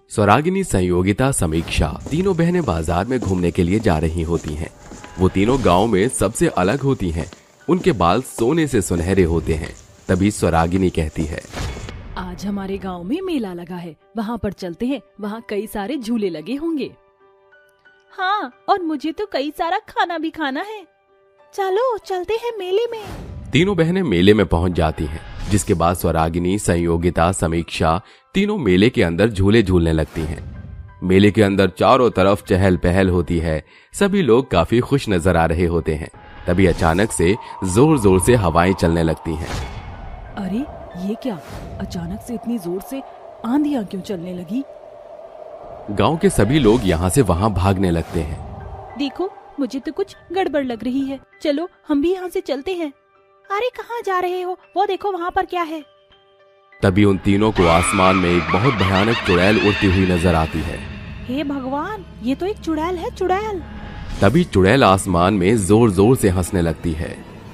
स्वरागिनी, संयोगिता, समीक्षा तीनों बहनें बाजार में घूमने के लिए जा रही होती हैं। वो तीनों गांव में सबसे अलग होती हैं। उनके बाल सोने से सुनहरे होते हैं। तभी स्वरागिनी कहती है, आज हमारे गांव में मेला लगा है, वहाँ पर चलते हैं। वहाँ कई सारे झूले लगे होंगे। हाँ, और मुझे तो कई सारा खाना भी खाना है। चलो चलते हैं मेले में। तीनों बहनें मेले में पहुंच जाती हैं, जिसके बाद स्वरागिनी, संयोगिता, समीक्षा तीनों मेले के अंदर झूले झूलने लगती हैं। मेले के अंदर चारों तरफ चहल पहल होती है। सभी लोग काफी खुश नजर आ रहे होते हैं। तभी अचानक से जोर जोर से हवाएं चलने लगती हैं। अरे ये क्या, अचानक से इतनी जोर से आंधियां क्यों चलने लगी? गांव के सभी लोग यहाँ से वहाँ भागने लगते हैं। देखो, मुझे तो कुछ गड़बड़ लग रही है। चलो हम भी यहाँ से चलते हैं। अरे कहाँ जा रहे हो? वो देखो वहाँ पर क्या है। तभी उन तीनों को आसमान में एक बहुत भयानक चुड़ैल उड़ती हुई नजर आती है। हे भगवान, ये तो एक चुड़ैल है, चुड़ैल। तभी चुड़ैल आसमान में जोर जोर से हंसने लगती है।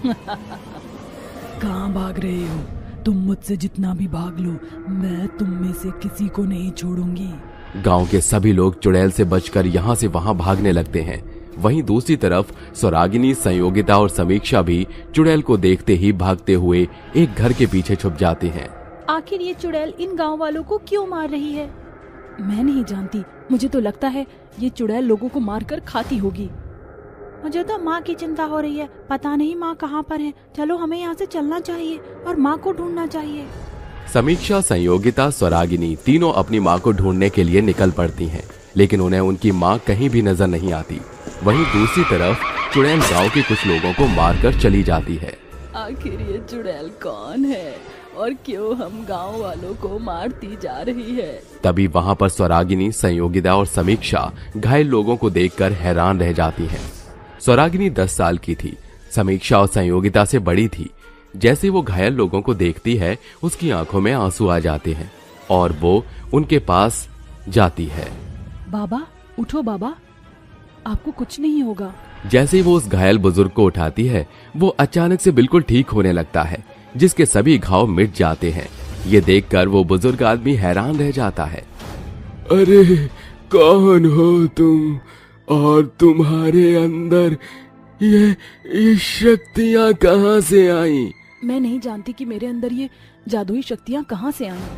कहाँ भाग रहे हो? तुम मुझसे जितना भी भाग लो, मैं तुम में से किसी को नहीं छोड़ूंगी। गांव के सभी लोग चुड़ैल से बचकर यहाँ से वहाँ भागने लगते हैं। वहीं दूसरी तरफ स्वरागिनी, संयोगिता और समीक्षा भी चुड़ैल को देखते ही भागते हुए एक घर के पीछे छुप जाते हैं। आखिर ये चुड़ैल इन गांव वालों को क्यों मार रही है? मैं नहीं जानती। मुझे तो लगता है ये चुड़ैल लोगों को मारकर खाती होगी। मुझे तो माँ की चिंता हो रही है। पता नहीं माँ कहाँ पर है। चलो हमें यहाँ से चलना चाहिए और माँ को ढूंढना चाहिए। समीक्षा, संयोगिता, स्वरागिनी तीनों अपनी माँ को ढूंढने के लिए निकल पड़ती हैं, लेकिन उन्हें उनकी माँ कहीं भी नजर नहीं आती। वहीं दूसरी तरफ चुड़ैल गांव के कुछ लोगों को मारकर चली जाती है। आखिर ये चुड़ैल कौन है और क्यों हम गांव वालों को मारती जा रही है? तभी वहां पर स्वरागिनी, संयोगिता और समीक्षा घायल लोगों को देखकर हैरान रह जाती हैं। स्वरागिनी 10 साल की थी। समीक्षा और संयोगिता से बड़ी थी। जैसे वो घायल लोगों को देखती है, उसकी आंखों में आंसू आ जाते हैं और वो उनके पास जाती है। बाबा, उठो बाबा, आपको कुछ नहीं होगा। जैसे ही वो उस घायल बुजुर्ग को उठाती है, वो अचानक से बिल्कुल ठीक होने लगता है, जिसके सभी घाव मिट जाते हैं। ये देखकर वो बुजुर्ग आदमी हैरान रह जाता है। अरे कौन हो तुम और तुम्हारे अंदर ये शक्तियाँ कहाँ से आई? मैं नहीं जानती कि मेरे अंदर ये जादुई शक्तियाँ कहाँ से आई।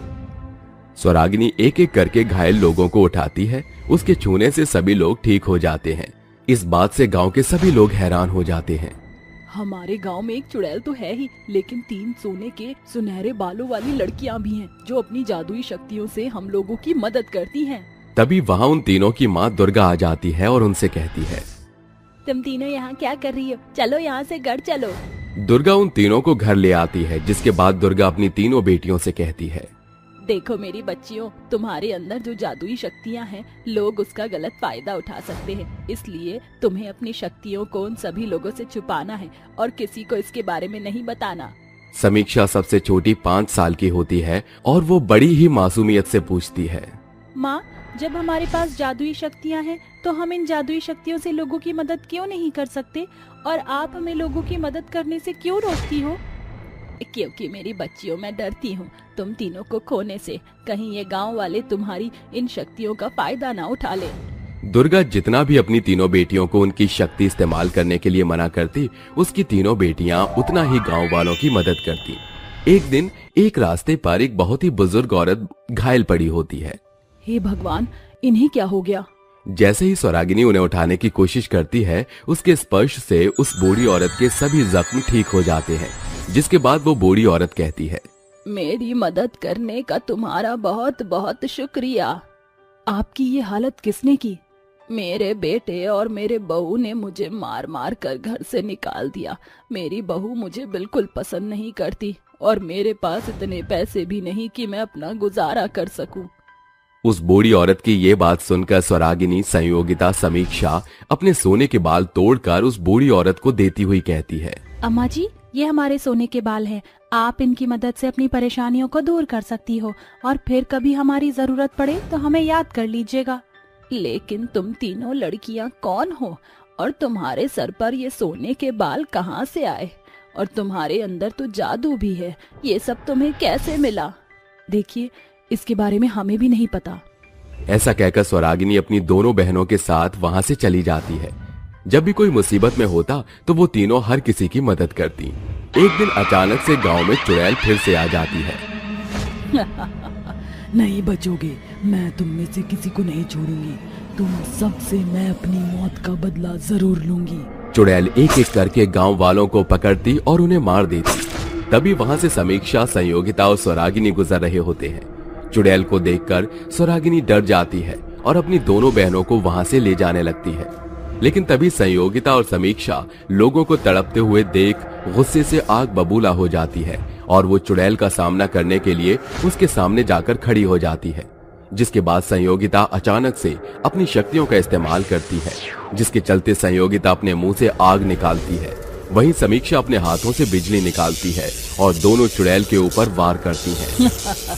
स्वरागिनी एक एक करके घायल लोगों को उठाती है। उसके छूने से सभी लोग ठीक हो जाते हैं। इस बात से गांव के सभी लोग हैरान हो जाते हैं। हमारे गांव में एक चुड़ैल तो है ही, लेकिन 3 सोने के सुनहरे बालों वाली लड़कियां भी हैं, जो अपनी जादुई शक्तियों से हम लोगों की मदद करती हैं। तभी वहाँ उन तीनों की माँ दुर्गा आ जाती है और उनसे कहती है, तुम तीनों यहाँ क्या कर रही हो? चलो यहाँ से घर चलो। दुर्गा उन तीनों को घर ले आती है, जिसके बाद दुर्गा अपनी तीनों बेटियों से कहती है, देखो मेरी बच्चियों, तुम्हारे अंदर जो जादुई शक्तियाँ हैं, लोग उसका गलत फायदा उठा सकते हैं। इसलिए तुम्हें अपनी शक्तियों को उन सभी लोगों से छुपाना है और किसी को इसके बारे में नहीं बताना। समीक्षा सबसे छोटी 5 साल की होती है और वो बड़ी ही मासूमियत से पूछती है, माँ, जब हमारे पास जादुई शक्तियाँ हैं, तो हम इन जादुई शक्तियों से लोगों की मदद क्यों नहीं कर सकते? और आप हमें लोगों की मदद करने से क्यों रोकती हो? क्योंकि मेरी बच्चियों, मैं डरती हूँ तुम तीनों को खोने से। कहीं ये गांव वाले तुम्हारी इन शक्तियों का फायदा ना उठा ले। दुर्गा जितना भी अपनी तीनों बेटियों को उनकी शक्ति इस्तेमाल करने के लिए मना करती, उसकी तीनों बेटियां उतना ही गांव वालों की मदद करती। एक दिन एक रास्ते पर एक बहुत ही बुजुर्ग औरत घायल पड़ी होती है। हे भगवान, इन्हें क्या हो गया? जैसे ही स्वरागिनी उन्हें उठाने की कोशिश करती है, उसके स्पर्श से उस बूढ़ी औरत के सभी जख्म ठीक हो जाते हैं। जिसके बाद वो बूढ़ी औरत कहती है, मेरी मदद करने का तुम्हारा बहुत बहुत शुक्रिया। आपकी ये हालत किसने की? मेरे बेटे और मेरे बहू ने मुझे मार मार कर घर से निकाल दिया। मेरी बहू मुझे बिल्कुल पसंद नहीं करती और मेरे पास इतने पैसे भी नहीं कि मैं अपना गुजारा कर सकूं। उस बूढ़ी औरत की ये बात सुनकर स्वरागिनी, संयोगिता, समीक्षा अपने सोने के बाल तोड़कर उस बूढ़ी औरत को देती हुई कहती है, अम्मा जी, ये हमारे सोने के बाल हैं। आप इनकी मदद से अपनी परेशानियों को दूर कर सकती हो और फिर कभी हमारी जरूरत पड़े तो हमें याद कर लीजिएगा। लेकिन तुम तीनों लड़कियां कौन हो और तुम्हारे सर पर ये सोने के बाल कहाँ से आए? और तुम्हारे अंदर तो जादू भी है, ये सब तुम्हें कैसे मिला? देखिए, इसके बारे में हमें भी नहीं पता। ऐसा कहकर स्वरागिनी अपनी दोनों बहनों के साथ वहां से चली जाती है। जब भी कोई मुसीबत में होता तो वो तीनों हर किसी की मदद करती। एक दिन अचानक से गांव में चुड़ैल फिर से आ जाती है। नहीं बचोगे, मैं तुम में से किसी को नहीं छोड़ूंगी। तुम सबसे मैं अपनी मौत का बदला जरूर लूंगी। चुड़ैल एक एक करके गांव वालों को पकड़ती और उन्हें मार देती। तभी वहां से समीक्षा, संयोगिता और स्वरागिनी गुजर रहे होते हैं। चुड़ैल को देखकर स्वरागिनी डर जाती है और अपनी दोनों बहनों को वहां से ले जाने लगती है। लेकिन तभी संयोगिता और समीक्षा लोगों को तड़पते हुए देख गुस्से से आग बबूला हो जाती है और वो चुड़ैल का सामना करने के लिए उसके सामने जाकर खड़ी हो जाती है। जिसके बाद संयोगिता अचानक से अपनी शक्तियों का इस्तेमाल करती है, जिसके चलते संयोगिता अपने मुंह से आग निकालती है। वहीं समीक्षा अपने हाथों से बिजली निकालती है और दोनों चुड़ैल के ऊपर वार करती हैं।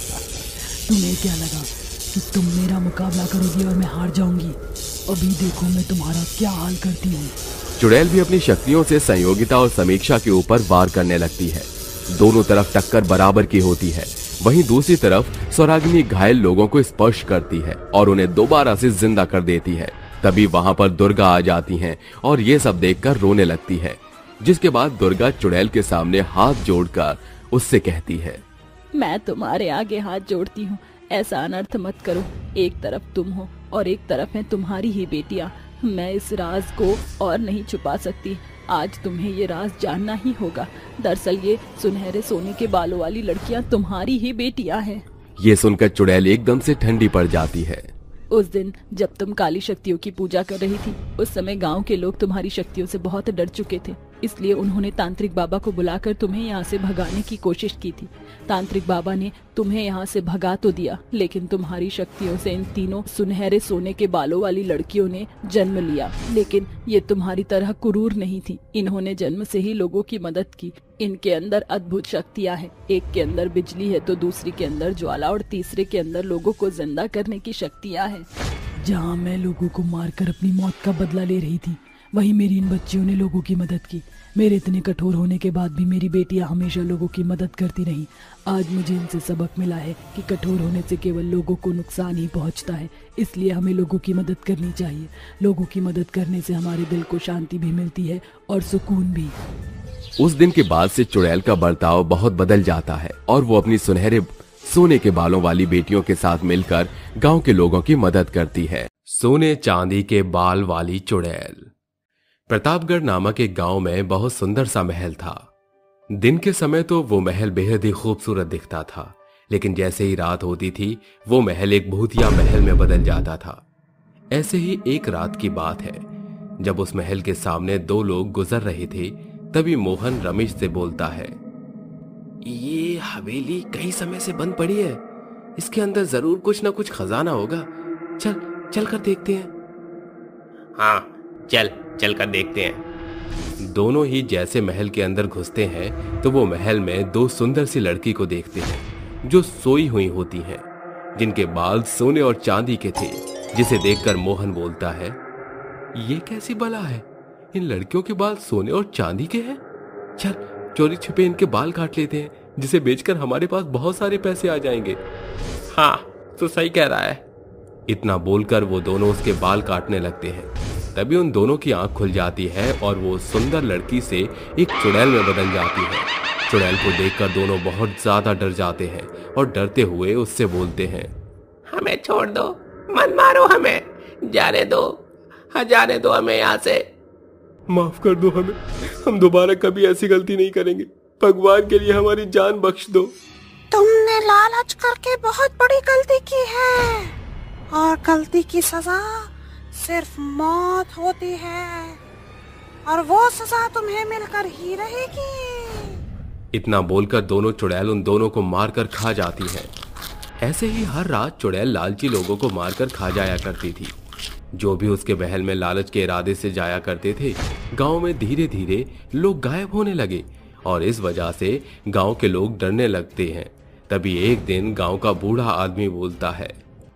तुम्हें क्या लगा कि तुम मेरा मुकाबला करोगी और मैं हार जाऊंगी? अभी देखो मैं तुम्हारा क्या हाल करती हूँ। चुड़ैल भी अपनी शक्तियों से संयोगिता और समीक्षा के ऊपर वार करने लगती है। दोनों तरफ टक्कर बराबर की होती है। वहीं दूसरी तरफ स्वरागिनी घायल लोगों को स्पर्श करती है और उन्हें दोबारा से जिंदा कर देती है। तभी वहां पर दुर्गा आ जाती हैं और ये सब देखकर रोने लगती है। जिसके बाद दुर्गा चुड़ैल के सामने हाथ जोड़कर उससे कहती है, मैं तुम्हारे आगे हाथ जोड़ती हूँ, ऐसा अनर्थ मत करो। एक तरफ तुम हो और एक तरफ है तुम्हारी ही बेटियां। मैं इस राज को और नहीं छुपा सकती। आज तुम्हें ये राज जानना ही होगा। दरअसल ये सुनहरे सोने के बालों वाली लड़कियां तुम्हारी ही बेटियां हैं। ये सुनकर चुड़ैल एकदम से ठंडी पड़ जाती है। उस दिन जब तुम काली शक्तियों की पूजा कर रही थी, उस समय गांव के लोग तुम्हारी शक्तियों से बहुत डर चुके थे। इसलिए उन्होंने तांत्रिक बाबा को बुलाकर तुम्हें यहाँ से भगाने की कोशिश की थी। तांत्रिक बाबा ने तुम्हें यहाँ से भगा तो दिया, लेकिन तुम्हारी शक्तियों से इन तीनों सुनहरे सोने के बालों वाली लड़कियों ने जन्म लिया। लेकिन ये तुम्हारी तरह क्रूर नहीं थी। इन्होंने जन्म से ही लोगों की मदद की। इनके अंदर अद्भुत शक्तियाँ हैं। एक के अंदर बिजली है तो दूसरी के अंदर ज्वाला और तीसरे के अंदर लोगों को जिंदा करने की शक्तियाँ हैं। जहाँ मैं लोगों को मारकर अपनी मौत का बदला ले रही थी, वहीं मेरी इन बच्चियों ने लोगों की मदद की। मेरे इतने कठोर होने के बाद भी मेरी बेटियां हमेशा लोगों की मदद करती रहीं। आज मुझे इनसे सबक मिला है कि कठोर होने से केवल लोगों को नुकसान ही पहुंचता है। इसलिए हमें लोगों की मदद करनी चाहिए। लोगों की मदद करने से हमारे दिल को शांति भी मिलती है और सुकून भी। उस दिन के बाद से चुड़ैल का बर्ताव बहुत बदल जाता है और वो अपनी सुनहरे सोने के बालों वाली बेटियों के साथ मिलकर गांव के लोगों की मदद करती है। सोने चांदी के बाल वाली चुड़ैल। प्रतापगढ़ नामक एक गांव में बहुत सुंदर सा महल था। दिन के समय तो वो महल बेहद ही खूबसूरत दिखता था, लेकिन जैसे ही रात होती थी वो महल एक भूतिया महल में बदल जाता था। ऐसे ही एक रात की बात है, जब उस महल के सामने दो लोग गुजर रहे थे, तभी मोहन रमेश से बोलता है, ये हवेली कई समय से बंद पड़ी है। इसके अंदर जरूर कुछ ना कुछ खजाना होगा। चल कर देखते हैं। हाँ, चल कर देखते हैं। दोनों ही जैसे महल के अंदर घुसते हैं तो वो महल में दो सुंदर सी लड़की को देखते हैं जो सोई हुई होती हैं, जिनके बाल सोने और चांदी के थे। जिसे देखकर मोहन बोलता है, ये कैसी बला है? इन लड़कियों के बाल सोने और चांदी के हैं। चल चोरी छुपे इनके बाल काट लेते हैं, जिसे बेचकर हमारे पास बहुत सारे पैसे आ जाएंगे। हाँ, तो सही कह रहा है। इतना बोलकर वो दोनों उसके बाल काटने लगते हैं। तभी उन दोनों की आंख खुल जाती है और वो सुंदर लड़की से एक चुड़ैल में बदल जाती है। चुड़ैल को देखकर दोनों बहुत ज्यादा डर जाते हैं और डरते हुए उससे बोलते हैं, हमें छोड़ दो, मत मारो हमें, जाने दो, जाने दो हमें यहाँ से। माफ कर दो हमें, हम दोबारा कभी ऐसी गलती नहीं करेंगे। भगवान के लिए हमारी जान बख्श दो। तुमने लालच करके बहुत बड़ी गलती की है और गलती की सजा सिर्फ मौत होती है और वो सजा तुम्हें मिलकर ही रहेगी। इतना बोलकर दोनों चुड़ैल उन दोनों को मारकर खा जाती हैं। ऐसे ही हर रात चुड़ैल लालची लोगों को मारकर खा जाया करती थी। जो भी उसके महल में लालच के इरादे से जाया करते थे, गांव में धीरे धीरे लोग गायब होने लगे और इस वजह से गांव के लोग डरने लगते हैं। तभी एक दिन गांव का बूढ़ा आदमी बोलता है,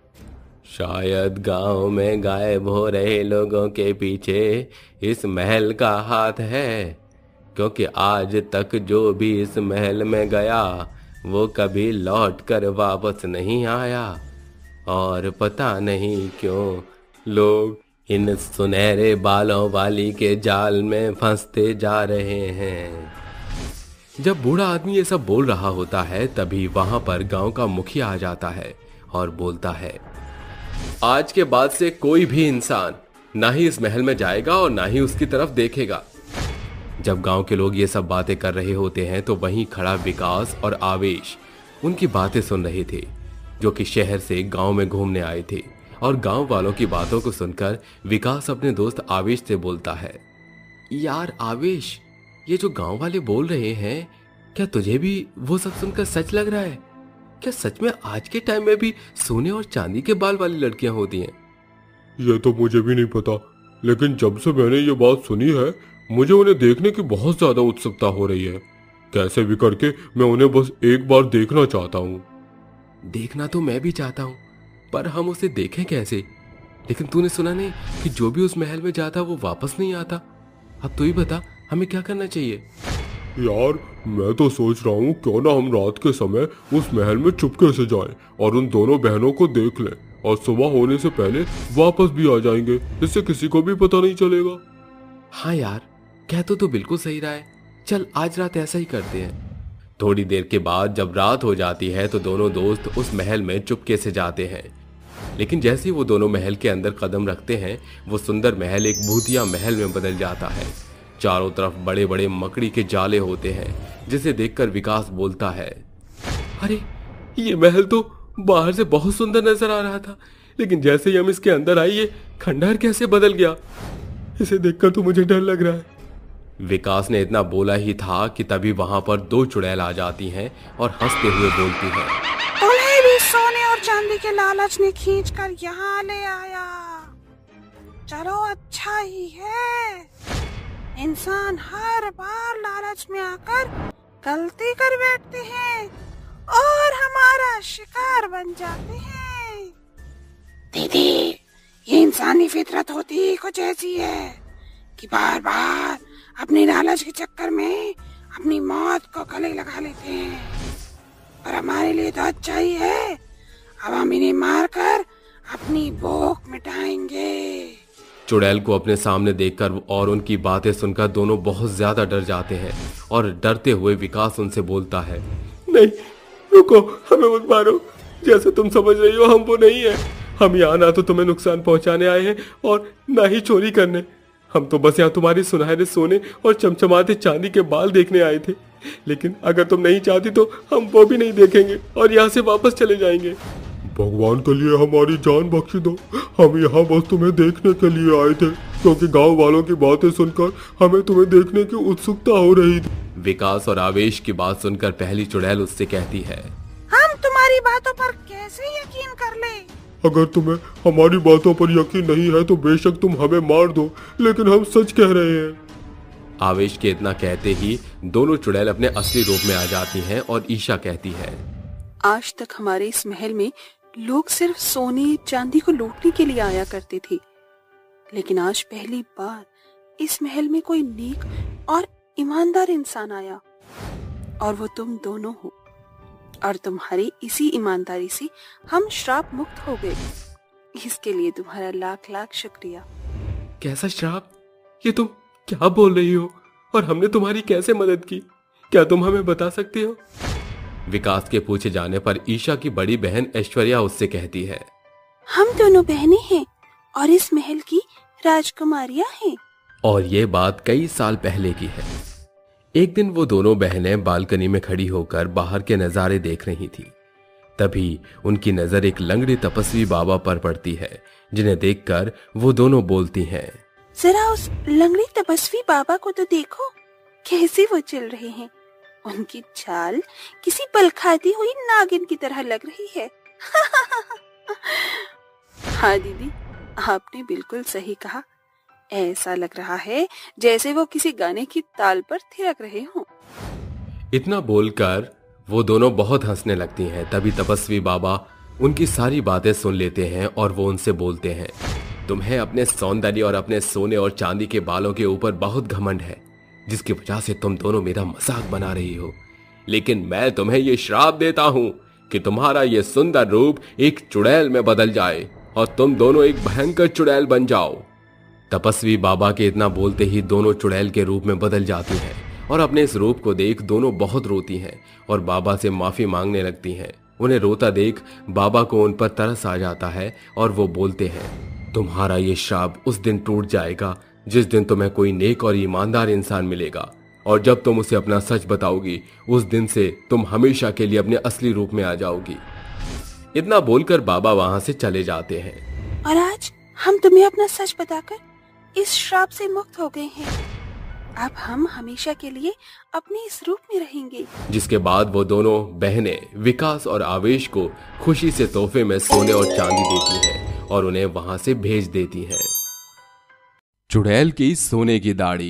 शायद गांव में गायब हो रहे लोगों के पीछे इस महल का हाथ है, क्योंकि आज तक जो भी इस महल में गया वो कभी लौट कर वापस नहीं आया। और पता नहीं क्यों लोग इन सुनहरे बालों वाली के जाल में फंसते जा रहे हैं। जब बूढ़ा आदमी ये सब बोल रहा होता है तभी वहां पर गांव का मुखिया आ जाता है और बोलता है, आज के बाद से कोई भी इंसान ना ही इस महल में जाएगा और ना ही उसकी तरफ देखेगा। जब गांव के लोग ये सब बातें कर रहे होते हैं तो वहीं खड़ा विकास और आवेश उनकी बातें सुन रहे थे, जो कि शहर से गांव में घूमने आए थे। और गांव वालों की बातों को सुनकर विकास अपने दोस्त आवेश से बोलता है, यार आवेश, ये जो गांव वाले बोल रहे हैं, क्या तुझे भी वो सब सुनकर सच लग रहा है? क्या सच में आज के टाइम में भी सोने और चांदी के बाल वाली लड़कियां होती हैं? ये तो मुझे भी नहीं पता, लेकिन जब से मैंने ये बात सुनी है मुझे उन्हें देखने की बहुत ज्यादा उत्सुकता हो रही है। कैसे भी करके मैं उन्हें बस एक बार देखना चाहता हूँ। देखना तो मैं भी चाहता हूँ, पर हम उसे देखें कैसे? लेकिन तूने सुना नहीं कि जो भी उस महल में जाता वो वापस नहीं आता? अब तू ही बता, हमें क्या करना चाहिए? यार मैं तो सोच रहा हूँ क्यों ना हम रात के समय उस महल में चुपके से जाएं और उन दोनों बहनों को देख लें और सुबह होने से पहले वापस भी आ जाएंगे, इससे किसी को भी पता नहीं चलेगा। हाँ यार, कह तो बिल्कुल सही रहा है। चल आज रात ऐसा ही करते हैं। थोड़ी देर के बाद जब रात हो जाती है तो दोनों दोस्त उस महल में चुपके से जाते हैं। लेकिन जैसे ही वो दोनों महल के अंदर कदम रखते हैं, वो सुंदर महल एक भूतिया महल में बदल जाता है। चारों तरफ बड़े बड़े मकड़ी के जाले होते हैं, जिसे देखकर विकास बोलता है, अरे ये महल तो बाहर से बहुत सुंदर नजर आ रहा था, लेकिन जैसे ही हम इसके अंदर आए ये खंडहर कैसे बदल गया? इसे देखकर तो मुझे डर लग रहा है। विकास ने इतना बोला ही था कि तभी वहां पर दो चुड़ैल आ जाती हैं और हंसते हुए बोलती हैं, तुम्हें भी सोने और चांदी के लालच ने खींचकर यहाँ ले आया। चलो अच्छा ही है, इंसान हर बार लालच में आकर गलती कर बैठते हैं और हमारा शिकार बन जाते हैं। दीदी, ये इंसानी फितरत होती कुछ ऐसी है कि बार बार अपने लालच के चक्कर में अपनी मौत को गले लगा लेते हैं। पर हमारे लिए तो अच्छा ही है, अब हम इन्हें मारकर अपनी भूख मिटाएंगे। चुड़ैल को अपने सामने देखकर और उनकी बातें सुनकर दोनों बहुत ज्यादा डर जाते हैं और डरते हुए विकास उनसे बोलता है, नहीं रुको, हमें मत मारो। जैसे तुम समझ रही हो हम वो नहीं है। हम यहाँ ना तो तुम्हें नुकसान पहुंचाने आए हैं और ना ही चोरी करने। हम तो बस यहाँ तुम्हारे सुनहरे सोने और चमचमाते चांदी के बाल देखने आए थे। लेकिन अगर तुम नहीं चाहती तो हम वो भी नहीं देखेंगे और यहाँ से वापस चले जाएंगे। भगवान के लिए हमारी जान बख्श दो, हम यहाँ बस तुम्हें देखने के लिए आए थे, क्योंकि गांव वालों की बातें सुनकर हमें तुम्हें देखने की उत्सुकता हो रही थी। विकास और आवेश की बात सुनकर पहली चुड़ैल उससे कहती है, हम तुम्हारी बातों पर कैसे यकीन कर ले? अगर तुम्हें हमारी बातों पर यकीन नहीं है तो बेशक तुम हमें मार दो, लेकिन हम सच कह रहे हैं। आवेश के इतना कहते ही दोनों चुड़ैल अपने असली रूप में आ जाती हैं और ईशा कहती है, आज तक हमारे इस महल में लोग सिर्फ सोने चांदी को लूटने के लिए आया करते थे, लेकिन आज पहली बार इस महल में कोई नेक और ईमानदार इंसान आया, और वो तुम दोनों हो। और तुम्हारी इसी ईमानदारी से हम श्राप मुक्त हो गए। इसके लिए तुम्हारा लाख लाख शुक्रिया। कैसा श्राप? ये तुम क्या बोल रही हो? और हमने तुम्हारी कैसे मदद की? क्या तुम हमें बता सकती हो? विकास के पूछे जाने पर ईशा की बड़ी बहन ऐश्वर्या उससे कहती है, हम दोनों बहनें हैं और इस महल की राजकुमारियां हैं। और ये बात कई साल पहले की है। एक दिन वो दोनों बहनें बालकनी में खड़ी होकर बाहर के नजारे देख रही थी। तभी उनकी नजर एक लंगड़े तपस्वी बाबा पर पड़ती है, जिन्हें देखकर वो दोनों बोलती हैं, जरा उस लंगड़े तपस्वी बाबा को तो देखो, कैसे वो चल रहे हैं। उनकी चाल किसी पल खाती हुई नागिन की तरह लग रही है। हाँ दीदी, आपने बिल्कुल सही कहा। ऐसा लग रहा है जैसे वो किसी गाने की ताल पर थिरक रहे हों। इतना बोलकर वो दोनों बहुत हंसने लगती हैं। तभी तपस्वी बाबा उनकी सारी बातें सुन लेते हैं और वो उनसे बोलते हैं, तुम्हें अपने सौंदर्य और अपने सोने और चांदी के बालों के ऊपर बहुत घमंड है, जिसकी वजह से तुम दोनों मेरा मजाक बना रही हो। लेकिन मैं तुम्हें ये श्राप देता हूँ कि तुम्हारा ये सुंदर रूप एक चुड़ैल में बदल जाए और तुम दोनों एक भयंकर चुड़ैल बन जाओ। तपस्वी बाबा के इतना बोलते ही दोनों चुड़ैल के रूप में बदल जाती हैं और अपने इस रूप को देख दोनों बहुत रोती हैं और बाबा से माफी मांगने लगती हैं। उन्हें रोता देख बाबा को उन पर तरस आ जाता है और वो बोलते हैं, तुम्हारा ये श्राप उस दिन टूट जाएगा जिस दिन तुम्हें कोई नेक और ईमानदार इंसान मिलेगा, और जब तुम उसे अपना सच बताओगी उस दिन से तुम हमेशा के लिए अपने असली रूप में आ जाओगी। इतना बोलकर बाबा वहां से चले जाते हैं। और आज हम तुम्हें अपना सच बताकर इस श्राप से मुक्त हो गए हैं। अब हम हमेशा के लिए अपने इस रूप में रहेंगे। जिसके बाद वो दोनों बहनें विकास और आवेश को खुशी से तोहफे में सोने और चांदी देती हैं और उन्हें वहां से भेज देती हैं। चुड़ैल की सोने की दाढ़ी।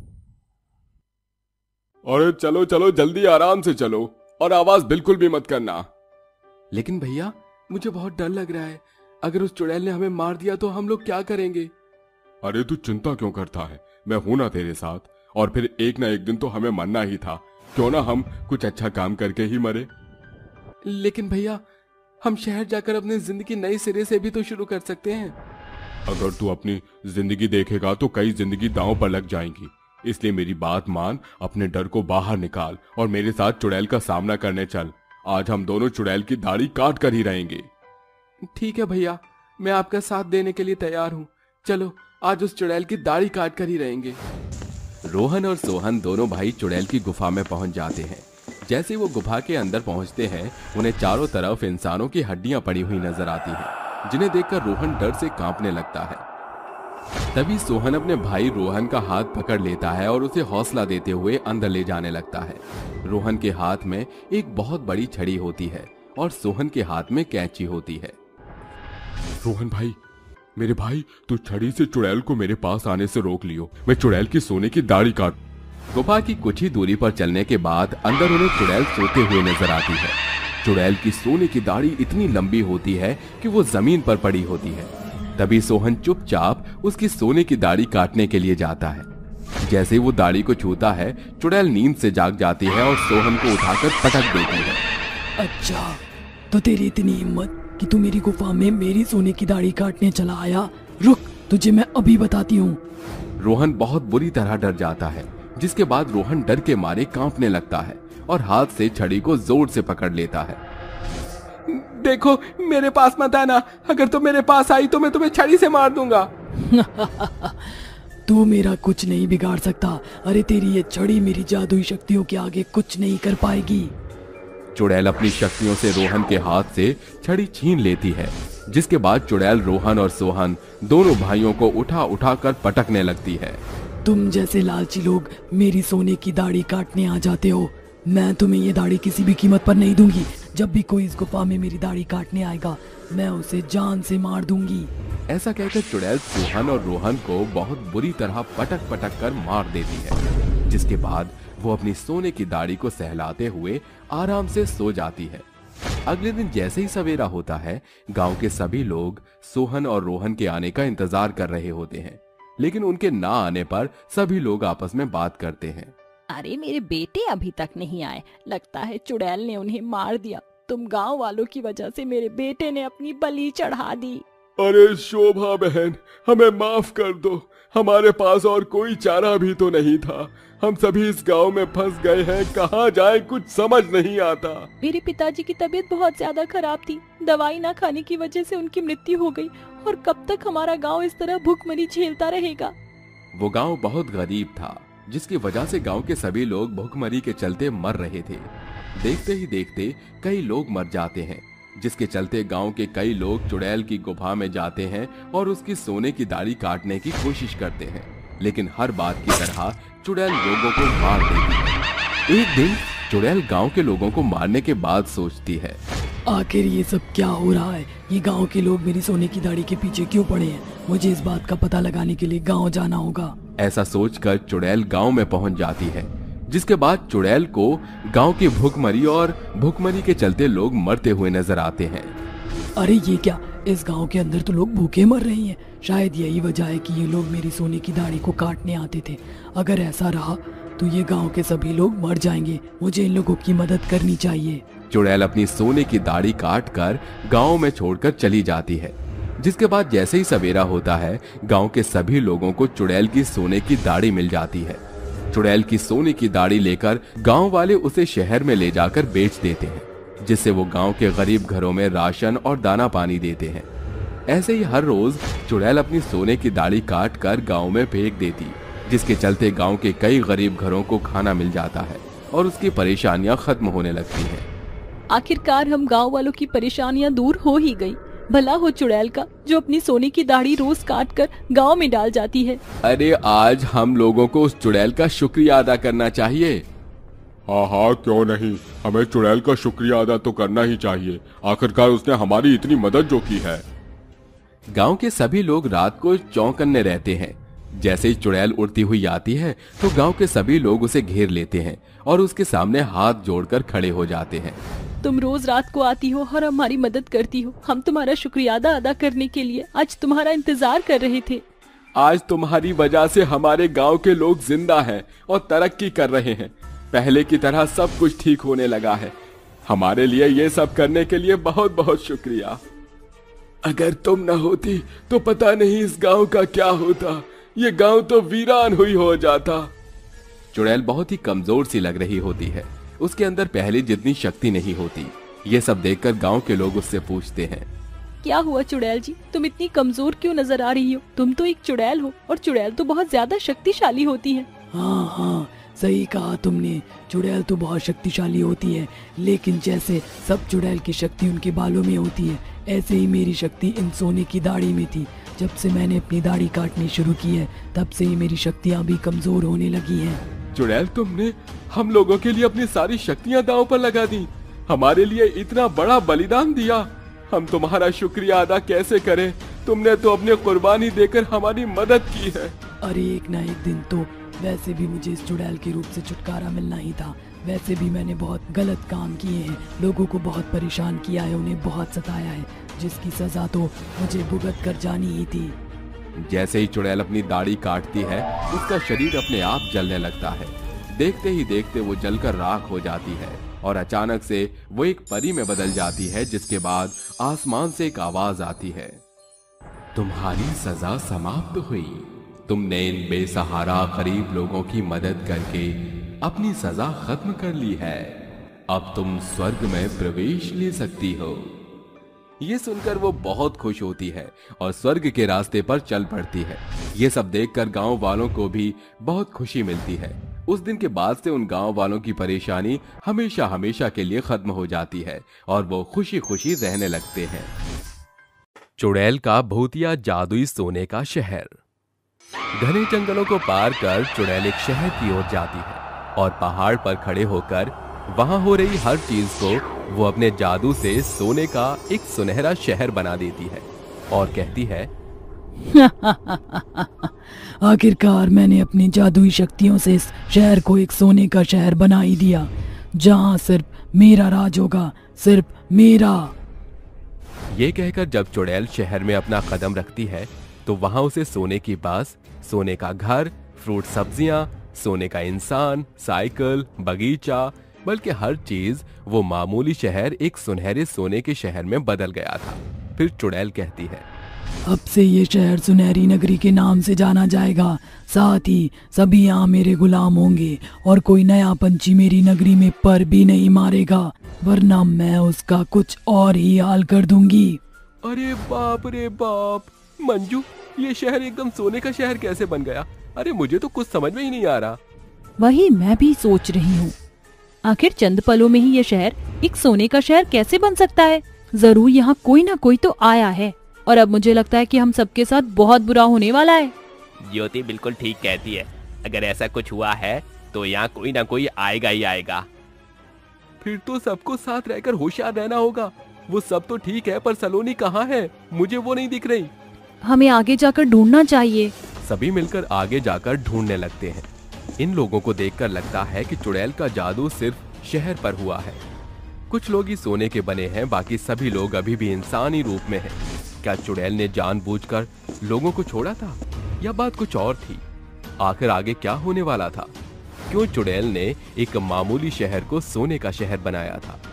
अरे चलो चलो जल्दी आराम से चलो और आवाज बिल्कुल भी मत करना। लेकिन भैया मुझे बहुत डर लग रहा है, अगर उस चुड़ैल ने हमें मार दिया तो हम लोग क्या करेंगे? अरे तू चिंता क्यों करता है, मैं हूं ना तेरे साथ, और फिर एक ना एक दिन तो हमें मरना ही था, क्यों ना हम कुछ अच्छा काम करके ही मरे। लेकिन भैया हम शहर जाकर अपनी जिंदगी नए सिरे से भी तो शुरू कर सकते हैं। अगर तू अपनी जिंदगी देखेगा तो कई जिंदगी दांव पर लग जाएंगी, इसलिए मेरी बात मान, अपने डर को बाहर निकाल और मेरे साथ चुड़ैल का सामना करने चल। आज हम दोनों चुड़ैल की दाढ़ी काट कर ही रहेंगे। ठीक है भैया, मैं आपका साथ देने के लिए तैयार हूँ। चलो आज उस चुड़ैल की दाढ़ी काट कर ही रहेंगे। रोहन और सोहन दोनों भाई चुड़ैल की गुफा में पहुंच जाते हैं। जैसे वो गुफा के अंदर पहुंचते हैं उन्हें चारों तरफ इंसानों की हड्डियां पड़ी हुई नजर आती हैं, जिन्हें देखकर रोहन डर से कांपने लगता है। तभी सोहन अपने भाई रोहन का हाथ पकड़ लेता है और उसे हौसला देते हुए अंदर ले जाने लगता है। रोहन के हाथ में एक बहुत बड़ी छड़ी होती है और सोहन के हाथ में कैंची होती है। रोहन भाई, मेरे भाई, तू छड़ी से चुड़ैल को मेरे पास आने से रोक लियो, मैं चुड़ैल की सोने की दाढ़ी काट। गुफा की कुछ ही दूरी पर चलने के बाद अंदर उन्हें चुड़ैल सोते हुए नजर आती है। चुड़ैल की सोने की दाढ़ी इतनी लंबी होती है कि वो जमीन पर पड़ी होती है। तभी सोहन चुपचाप उसकी सोने की दाढ़ी काटने के लिए जाता है। जैसे ही वो दाढ़ी को छूता है चुड़ैल नींद से जाग जाती है और सोहन को उठाकर पटक देती है। अच्छा, तो तेरी इतनी हिम्मत कि तू मेरी गुफा में मेरी सोने की दाढ़ी काटने चला आया? रुक, तुझे मैं अभी बताती हूँ। रोहन बहुत बुरी तरह डर जाता है, जिसके बाद रोहन डर के मारे कांपने लगता है और हाथ से छड़ी को जोर से पकड़ लेता है। देखो मेरे पास मत आना, अगर तुम मेरे पास आई तो मैं तुम्हें छड़ी से मार दूंगा। तू मेरा कुछ नहीं बिगाड़ सकता। अरे तेरी ये छड़ी मेरी जादुई शक्तियों के आगे कुछ नहीं कर पाएगी। चुड़ैल अपनी शक्तियों से रोहन के हाथ से छड़ी छीन लेती है, जिसके बाद चुड़ैल रोहन और सोहन दोनों भाइयों को उठा उठा कर पटकने लगती है। तुम जैसे लालची लोग मेरी सोने की दाढ़ी काटने आ जाते हो। मैं तुम्हें ये दाढ़ी किसी भी कीमत पर नहीं दूंगी। जब भी कोई इस गुफा में मेरी दाढ़ी काटने आएगा मैं उसे जान से मार दूंगी। ऐसा कहकर चुड़ैल सोहन और रोहन को बहुत बुरी तरह पटक पटक कर मार देती है, जिसके बाद वो अपनी सोने की दाढ़ी को सहलाते हुए आराम से सो जाती है। अगले दिन जैसे ही सवेरा होता है गांव के सभी लोग सोहन और रोहन के आने का इंतजार कर रहे होते हैं, लेकिन उनके ना आने पर सभी लोग आपस में बात करते हैं। अरे मेरे बेटे अभी तक नहीं आए, लगता है चुड़ैल ने उन्हें मार दिया। तुम गांव वालों की वजह से मेरे बेटे ने अपनी बलि चढ़ा दी। अरे शोभा बहन, हमें माफ कर दो, हमारे पास और कोई चारा भी तो नहीं था। हम सभी इस गांव में फंस गए हैं, कहाँ जाए कुछ समझ नहीं आता। मेरे पिताजी की तबीयत बहुत ज्यादा खराब थी, दवाई ना खाने की वजह से उनकी मृत्यु हो गई। और कब तक हमारा गांव इस तरह भूखमरी झेलता रहेगा? वो गांव बहुत गरीब था, जिसकी वजह से गांव के सभी लोग भूखमरी के चलते मर रहे थे। देखते ही देखते कई लोग मर जाते हैं, जिसके चलते गांव के कई लोग चुड़ैल की गुफा में जाते हैं और उसकी सोने की दाढ़ी काटने की कोशिश करते हैं, लेकिन हर बात की तरह चुड़ैल लोगों को मार देती है। एक दिन चुड़ैल गांव के लोगों को मारने के बाद सोचती है, आखिर ये सब क्या हो रहा है? ये गांव के लोग मेरी सोने की दाढ़ी के पीछे क्यों पड़े हैं? मुझे इस बात का पता लगाने के लिए गांव जाना होगा। ऐसा सोचकर चुड़ैल गांव में पहुंच जाती है, जिसके बाद चुड़ैल को गांव की भूखमरी और भूखमरी के चलते लोग मरते हुए नजर आते हैं। अरे ये क्या, इस गांव के अंदर तो लोग भूखे मर रहे हैं। शायद यही वजह है कि ये लोग मेरी सोने की दाढ़ी को काटने आते थे। अगर ऐसा रहा तो ये गांव के सभी लोग मर जाएंगे। मुझे इन लोगों की मदद करनी चाहिए। चुड़ैल अपनी सोने की दाढ़ी काट कर गाँव में छोड़कर चली जाती है। जिसके बाद जैसे ही सवेरा होता है, गांव के सभी लोगों को चुड़ैल की सोने की दाढ़ी मिल जाती है। चुड़ैल की सोने की दाढ़ी लेकर गांव वाले उसे शहर में ले जाकर बेच देते हैं, जिससे वो गांव के गरीब घरों में राशन और दाना पानी देते हैं। ऐसे ही हर रोज चुड़ैल अपनी सोने की दाढ़ी काट कर गाँव में फेंक देती, जिसके चलते गाँव के कई गरीब घरों को खाना मिल जाता है और उसकी परेशानियां खत्म होने लगती हैं। आखिरकार हम गांव वालों की परेशानियां दूर हो ही गई। भला हो चुड़ैल का, जो अपनी सोने की दाढ़ी रोज काट कर गाँव में डाल जाती है। अरे आज हम लोगों को उस चुड़ैल का शुक्रिया अदा करना चाहिए। हाँ हाँ, क्यों नहीं, हमें चुड़ैल का शुक्रिया अदा तो करना ही चाहिए। आखिरकार उसने हमारी इतनी मदद जो की है। गांव के सभी लोग रात को चौकन्ने रहते हैं। जैसे ही चुड़ैल उड़ती हुई आती है तो गांव के सभी लोग उसे घेर लेते हैं और उसके सामने हाथ जोड़कर खड़े हो जाते हैं। तुम रोज रात को आती हो और हमारी मदद करती हो। हम तुम्हारा शुक्रिया अदा करने के लिए आज तुम्हारा इंतजार कर रहे थे। आज तुम्हारी वजह से हमारे गांव के लोग जिंदा हैं और तरक्की कर रहे हैं। पहले की तरह सब कुछ ठीक होने लगा है। हमारे लिए ये सब करने के लिए बहुत बहुत शुक्रिया। अगर तुम न होती तो पता नहीं इस गांव का क्या होता। ये गांव तो वीरान हुई हो जाता। चुड़ैल बहुत ही कमजोर सी लग रही होती है। उसके अंदर पहले जितनी शक्ति नहीं होती। ये सब देखकर गांव के लोग उससे पूछते हैं, क्या हुआ चुड़ैल जी, तुम इतनी कमजोर क्यों नजर आ रही हो? तुम तो एक चुड़ैल हो और चुड़ैल तो बहुत ज्यादा शक्तिशाली होती है। हाँ हाँ, सही कहा तुमने। चुड़ैल तो बहुत शक्तिशाली होती है, लेकिन जैसे सब चुड़ैल की शक्ति उनके बालों में होती है, ऐसे ही मेरी शक्ति इन सोने की दाढ़ी में थी। जब से मैंने अपनी दाढ़ी काटनी शुरू की है, तब से ही मेरी शक्तियाँ भी कमजोर होने लगी हैं। चुड़ैल, तुमने हम लोगों के लिए अपनी सारी शक्तियाँ दांव पर लगा दी। हमारे लिए इतना बड़ा बलिदान दिया। हम तुम्हारा शुक्रिया अदा कैसे करें? तुमने तो अपनी कुर्बानी देकर हमारी मदद की है। अरे एक ना एक दिन तो वैसे भी मुझे इस चुड़ैल के रूप से छुटकारा मिलना ही था। वैसे भी मैंने बहुत गलत काम किए हैं, लोगों को बहुत परेशान किया है, उन्हें बहुत सताया है, जिसकी सजा तो मुझे भुगत कर जानी ही थी। जैसे ही चुड़ैल अपनी दाढ़ी काटती है, उसका शरीर अपने आप जलने लगता है। देखते ही देखते वो जलकर राख हो जाती है और अचानक से वो एक परी में बदल जाती है। जिसके बाद आसमान से एक आवाज आती है, तुम्हारी सजा समाप्त हुई। तुमने इन बेसहारा गरीब लोगों की मदद करके अपनी सजा खत्म कर ली है। अब तुम स्वर्ग में प्रवेश ले सकती हो। ये सुनकर वो बहुत खुश होती है और स्वर्ग के रास्ते पर चल पड़ती है। ये सब देखकर गांव वालों को भी बहुत खुशी मिलती है। उस दिन के बाद से उन गांव वालों की परेशानी हमेशा हमेशा के लिए खत्म हो जाती है और वो खुशी खुशी रहने लगते हैं। चुड़ैल का भूतिया जादुई सोने का शहर। घने जंगलों को पार कर चुड़ैल एक शहर की ओर जाती है और पहाड़ पर खड़े होकर वहां हो रही हर चीज को वो अपने जादू से सोने का एक सुनहरा शहर बना देती है और कहती है, आखिरकार मैंने अपनी जादुई शक्तियों से इस शहर को एक सोने का शहर बना ही दिया, जहां सिर्फ मेरा राज होगा, सिर्फ मेरा। ये कहकर जब चुड़ैल शहर में अपना कदम रखती है तो वहां उसे सोने की बास, सोने का घर, फ्रूट सब्जियां, सोने का इंसान, साइकिल, बगीचा, बल्कि हर चीज वो मामूली शहर एक सुनहरे सोने के शहर में बदल गया था। फिर चुड़ैल कहती है, अब से ये शहर सुनहरी नगरी के नाम से जाना जाएगा। साथ ही सभी यहाँ मेरे गुलाम होंगे और कोई नया पंछी मेरी नगरी में पर भी नहीं मारेगा, वरना मैं उसका कुछ और ही हाल कर दूंगी। अरे बाप रे बाप, मंजू, ये शहर एकदम सोने का शहर कैसे बन गया? अरे मुझे तो कुछ समझ में ही नहीं आ रहा। वही मैं भी सोच रही हूँ, आखिर चंद पलों में ही ये शहर एक सोने का शहर कैसे बन सकता है? जरूर यहाँ कोई ना कोई तो आया है और अब मुझे लगता है कि हम सबके साथ बहुत बुरा होने वाला है। ज्योति बिल्कुल ठीक कहती है। अगर ऐसा कुछ हुआ है तो यहाँ कोई ना कोई आएगा ही आएगा। फिर तो सबको साथ रहकर होशियार रहना होगा। वो सब तो ठीक है, पर सलोनी कहाँ है? मुझे वो नहीं दिख रही। हमें आगे जाकर ढूंढना चाहिए। सभी मिलकर आगे जाकर ढूंढने लगते हैं। इन लोगों को देखकर लगता है कि चुड़ैल का जादू सिर्फ शहर पर हुआ है। कुछ लोग ही सोने के बने हैं, बाकी सभी लोग अभी भी इंसानी रूप में हैं। क्या चुड़ैल ने जानबूझकर लोगों को छोड़ा था या बात कुछ और थी? आखिर आगे क्या होने वाला था? क्यों चुड़ैल ने एक मामूली शहर को सोने का शहर बनाया था?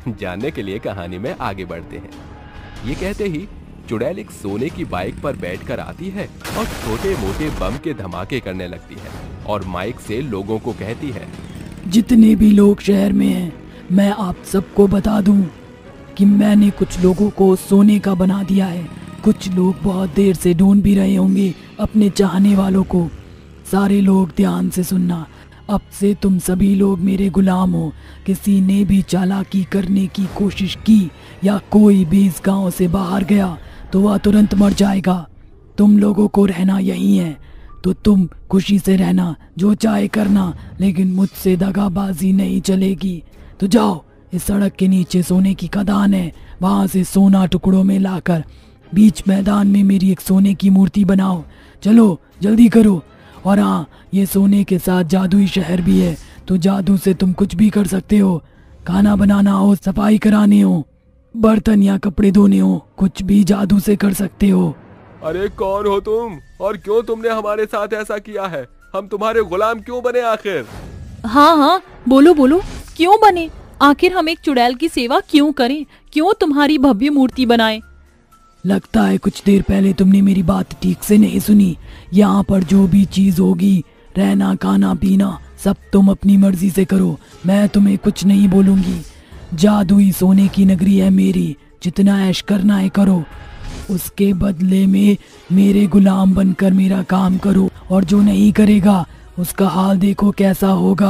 जानने के लिए कहानी में आगे बढ़ते हैं। ये कहते ही चुड़ैल एक सोने की बाइक पर बैठकर आती है और छोटे मोटे बम के धमाके करने लगती है और माइक से लोगों को कहती है, जितने भी लोग शहर में हैं, मैं आप सबको बता दूं कि मैंने कुछ लोगों को सोने का बना दिया है। कुछ लोग बहुत देर से ढूंढ भी रहे होंगे अपने चाहने वालों को। सारे लोग ध्यान से सुनना, अब से तुम सभी लोग मेरे गुलाम हो। किसी ने भी चालाकी करने की कोशिश की या कोई भी इस गांव से बाहर गया तो वह तुरंत मर जाएगा। तुम लोगों को रहना यहीं है तो तुम खुशी से रहना, जो चाहे करना, लेकिन मुझसे दगाबाजी नहीं चलेगी। तो जाओ, इस सड़क के नीचे सोने की खदान है, वहां से सोना टुकड़ों में लाकर बीच मैदान में मेरी एक सोने की मूर्ति बनाओ। चलो जल्दी करो। और हाँ, ये सोने के साथ जादुई शहर भी है, तो जादू से तुम कुछ भी कर सकते हो। खाना बनाना हो, सफाई कराने हो, बर्तन या कपड़े धोने हो, कुछ भी जादू से कर सकते हो। अरे कौन हो तुम और क्यों तुमने हमारे साथ ऐसा किया है? हम तुम्हारे गुलाम क्यों बने आखिर? हाँ, बोलो बोलो, क्यों बने? आखिर हम एक चुड़ैल की सेवा क्यों करें? क्यों तुम्हारी भव्य मूर्ति बनाएं? लगता है कुछ देर पहले तुमने मेरी बात ठीक से नहीं सुनी। यहाँ पर जो भी चीज होगी, रहना, खाना, पीना, सब तुम अपनी मर्जी से करो। मैं तुम्हें कुछ नहीं बोलूंगी। जादुई सोने की नगरी है मेरी, जितना ऐश करना है करो। उसके बदले में मेरे गुलाम बनकर मेरा काम करो, और जो नहीं करेगा उसका हाल देखो कैसा होगा।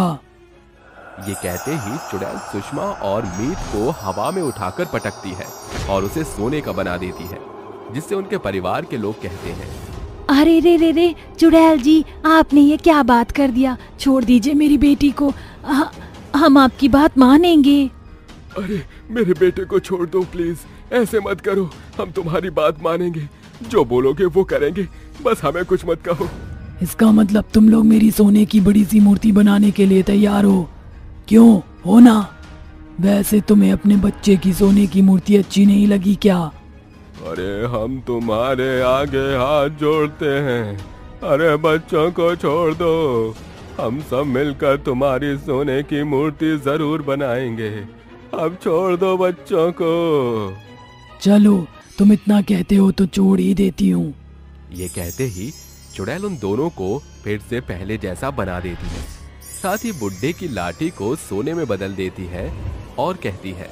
ये कहते ही चुड़ैल सुषमा और मीत को हवा में उठाकर पटकती है और उसे सोने का बना देती है, जिससे उनके परिवार के लोग कहते हैं, अरे रे रे रे चुड़ैल जी, आपने ये क्या बात कर दिया? छोड़ दीजिए मेरी बेटी को, हम आपकी बात मानेंगे। अरे मेरे बेटे को छोड़ दो प्लीज, ऐसे मत करो। हम तुम्हारी बात मानेंगे, जो बोलोगे वो करेंगे, बस हमें कुछ मत कहो। इसका मतलब तुम लोग मेरी सोने की बड़ी सी मूर्ति बनाने के लिए तैयार हो? क्यों, हो ना? वैसे तुम्हें अपने बच्चे की सोने की मूर्ति अच्छी नहीं लगी क्या? अरे हम तुम्हारे आगे हाथ जोड़ते हैं। अरे बच्चों को छोड़ दो, हम सब मिलकर तुम्हारी सोने की मूर्ति जरूर बनाएंगे। अब छोड़ दो बच्चों को। चलो, तुम इतना कहते हो तो छोड़ ही देती हूँ। ये कहते ही चुड़ैल उन दोनों को फिर से पहले जैसा बना देती है, साथ ही बुड्ढे की लाठी को सोने में बदल देती है और कहती है,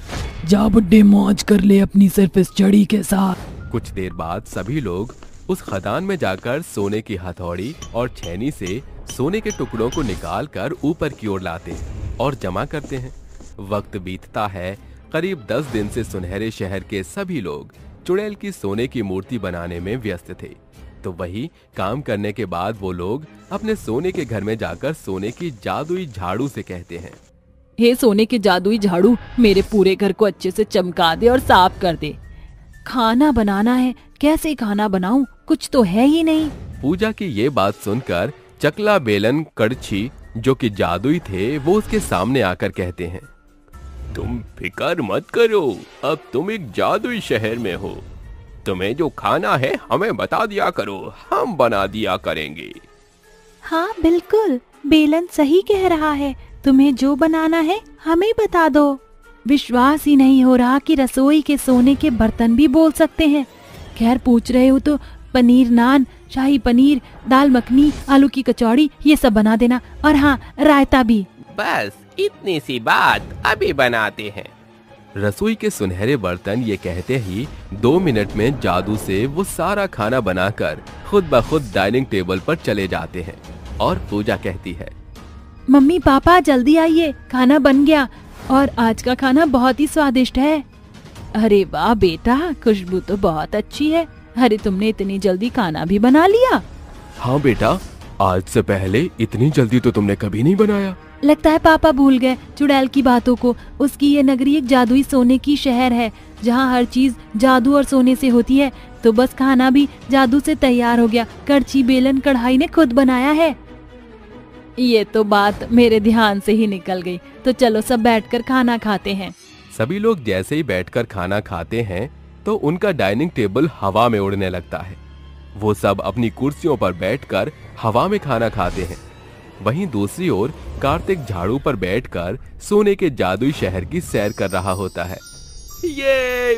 जा बुड्ढे, मौज कर ले अपनी सिर्फ इस छड़ी के साथ। कुछ देर बाद सभी लोग उस खदान में जाकर सोने की हथौड़ी और छेनी से सोने के टुकड़ों को निकालकर ऊपर की ओर लाते हैं और जमा करते हैं। वक्त बीतता है। करीब 10 दिन से सुनहरे शहर के सभी लोग चुड़ैल की सोने की मूर्ति बनाने में व्यस्त थे। तो वही काम करने के बाद वो लोग अपने सोने के घर में जाकर सोने की जादुई झाड़ू से कहते हैं, हे सोने के जादुई झाड़ू, मेरे पूरे घर को अच्छे से चमका दे और साफ कर दे। खाना बनाना है, कैसे खाना बनाऊं? कुछ तो है ही नहीं। पूजा की ये बात सुनकर चकला, बेलन, कड़छी जो कि जादुई थे, वो उसके सामने आकर कहते हैं, तुम फिक्र मत करो, अब तुम एक जादुई शहर में हो। तुम्हें जो खाना है हमें बता दिया करो, हम बना दिया करेंगे। हाँ बिल्कुल, बेलन सही कह रहा है। तुम्हें जो बनाना है हमें बता दो। विश्वास ही नहीं हो रहा कि रसोई के सोने के बर्तन भी बोल सकते हैं। खैर, पूछ रहे हो तो पनीर नान, शाही पनीर, दाल मखनी, आलू की कचौड़ी, ये सब बना देना। और हाँ, रायता भी। बस इतनी सी बात, अभी बनाते हैं। रसोई के सुनहरे बर्तन ये कहते ही 2 मिनट में जादू से वो सारा खाना बनाकर खुद ब खुद डाइनिंग टेबल पर चले जाते हैं। और पूजा कहती है, मम्मी पापा जल्दी आइए, खाना बन गया और आज का खाना बहुत ही स्वादिष्ट है। अरे वाह बेटा, खुशबू तो बहुत अच्छी है। अरे तुमने इतनी जल्दी खाना भी बना लिया? हाँ बेटा, आज से पहले इतनी जल्दी तो तुमने कभी नहीं बनाया। लगता है पापा भूल गए चुड़ैल की बातों को। उसकी ये नगरी एक जादुई सोने की शहर है, जहाँ हर चीज जादू और सोने से होती है। तो बस खाना भी जादू से तैयार हो गया। कड़छी, बेलन, कढ़ाई ने खुद बनाया है। ये तो बात मेरे ध्यान से ही निकल गई। तो चलो सब बैठकर खाना खाते हैं। सभी लोग जैसे ही बैठकर खाना खाते हैं तो उनका डाइनिंग टेबल हवा में उड़ने लगता है। वो सब अपनी कुर्सियों पर बैठकर हवा में खाना खाते हैं। वहीं दूसरी ओर कार्तिक झाड़ू पर बैठकर सोने के जादुई शहर की सैर कर रहा होता है। ये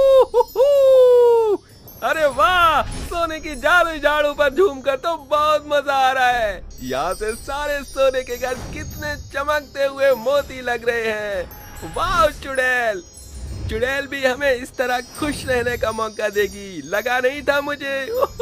अरे वाह, सोने की झाड़ू पर झूमकर तो बहुत मजा आ रहा है। यहाँ से सारे सोने के घर कितने चमकते हुए मोती लग रहे हैं। वाह चुड़ैल भी हमें इस तरह खुश रहने का मौका देगी, लगा नहीं था मुझे।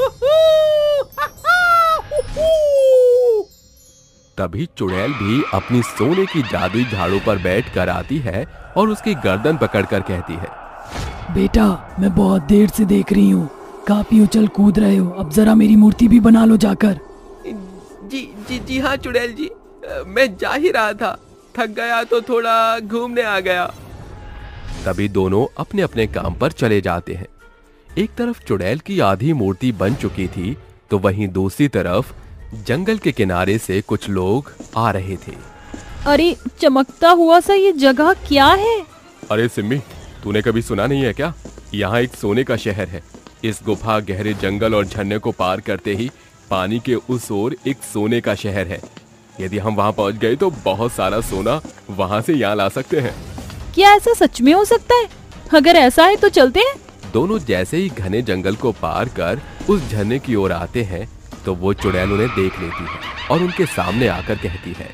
तभी चुड़ैल भी अपनी सोने की जादुई झाड़ू पर बैठकर आती है और उसकी गर्दन पकड़कर कहती है, बेटा मैं बहुत देर से देख रही हूँ, काफी उछल कूद रहे हो, अब जरा मेरी मूर्ति भी बना लो जाकर। जी हाँ चुड़ैल जी, मैं जा ही रहा था, थक गया तो थोड़ा घूमने आ गया। तभी दोनों अपने अपने काम पर चले जाते हैं। एक तरफ चुड़ैल की आधी मूर्ति बन चुकी थी तो वहीं दूसरी तरफ जंगल के किनारे से कुछ लोग आ रहे थे। अरे चमकता हुआ सा ये जगह क्या है? अरे सिम्मी, तूने कभी सुना नहीं है क्या? यहाँ एक सोने का शहर है। इस गुफा, गहरे जंगल और झरने को पार करते ही पानी के उस ओर एक सोने का शहर है। यदि हम वहाँ पहुँच गए तो बहुत सारा सोना वहाँ से यहाँ ला सकते हैं। क्या ऐसा सच में हो सकता है? अगर ऐसा है तो चलते हैं। दोनों जैसे ही घने जंगल को पार कर उस झरने की ओर आते हैं तो वो चुड़ैल उन्हें देख लेती है और उनके सामने आकर कहती है,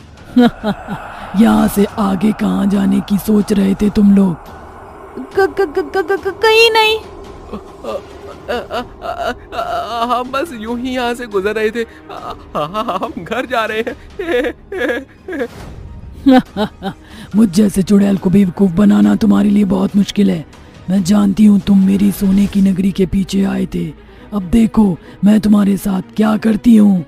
यहाँ से आगे कहाँ जाने की सोच रहे थे तुम लोग? कहीं नहीं। हम बस यूं ही यहाँ से गुजर रहे थे। हम घर जा रहे हैं। मुझ जैसे चुड़ैल को बेवकूफ बनाना तुम्हारे लिए बहुत मुश्किल है। मैं जानती हूँ तुम मेरी सोने की नगरी के पीछे आए थे, अब देखो मैं तुम्हारे साथ क्या करती हूँ।